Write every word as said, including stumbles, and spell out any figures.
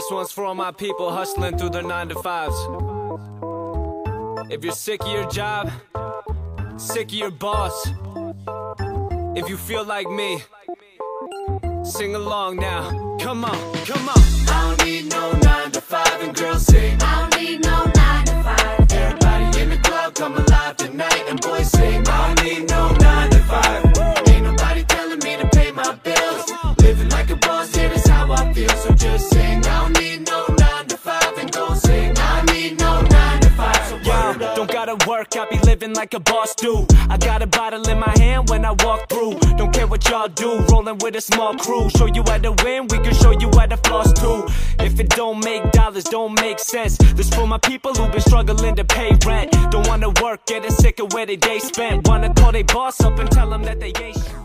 This one's for all my people hustling through their nine to fives. If you're sick of your job, sick of your boss, if you feel like me, sing along now. Come on, come on. I don't need no nine to five, and girls sing. I don't need no nine to five. Everybody in the club come alive tonight, and boys sing. I don't need no nine to five. Ain't nobody telling me to pay my bills. Living like a boss, here is how I feel. So just sing. I don't need no nine to five, and go sing. I don't need no nine to five. So yeah, don't gotta work, I be living like a boss do. I got a bottle in my hand when I walk through. Don't care what y'all do, rolling with a small crew. Show you how to win, we can show you how to floss too. If it don't make dollars, don't make sense. This for my people who been struggling to pay rent. Don't wanna work, getting sick of where they day spent. Wanna call they boss up and tell them that they ain't shit.